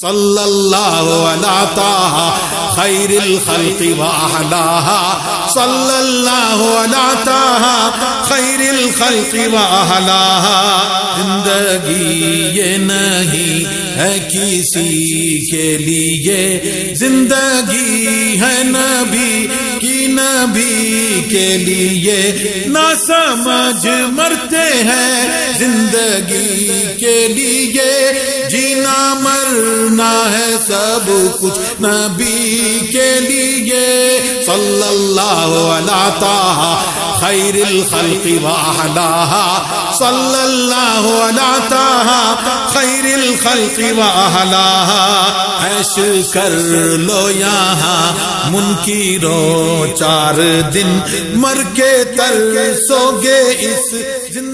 सल्लल्लाहु अला ताहा खैरिल खल्क़ि व अहलाहा, सल्लल्लाहु अला ताहा खैरिल खल्क़ि व अहलाहा। जिंदगी ये नहीं है किसी के लिए, जिंदगी है नबी की, नबी के लिए। ना समझ मरते हैं जिंदगी के लिए, जीना मरना है सब कुछ नबी के लिए। सल्लल्लाहु अला ताहा खैरिल खल्क़ि व अहलाहा, सल्लल्लाहु अला ताहा खैरिल खल्क़ि व अहलाहा। ऐश कर लो यहाँ मुनकिरो 4 दिन, मर के तरसोगे इस जिंदगी